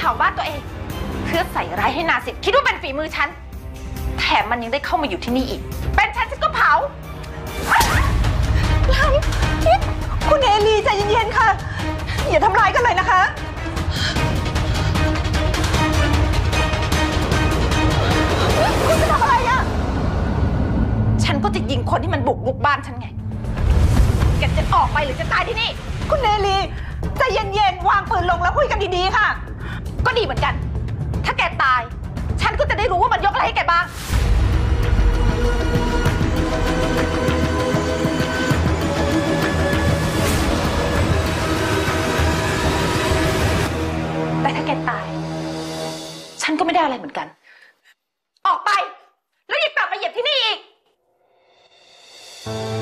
าบ้านตัวเองเพื่อใส่ร้ายให้นาสิทธิ์คิดว่าเป็นฝีมือฉันแถมมันยังได้เข้ามาอยู่ที่นี่อีกเป็นฉันก็เผาคุณเอลีใจเย็นๆค่ะอย่าทำร้ายกันเลยนะคะคุณจะทำอะไรอ่ะฉันก็จะยิงคนที่มันบุกรุกบ้านฉันไงแกจะออกไปหรือจะตายที่นี่คุณเอลีใจเย็นๆวางปืนลงแล้วคุยกันดีๆค่ะก็ดีเหมือนกันถ้าแกตายฉันก็จะได้รู้ว่ามันยกอะไรให้แกบ้างแต่ถ้าแกตายฉันก็ไม่ได้อะไรเหมือนกันออกไปแล้วอย่ากลับมาเหยียบที่นี่อีก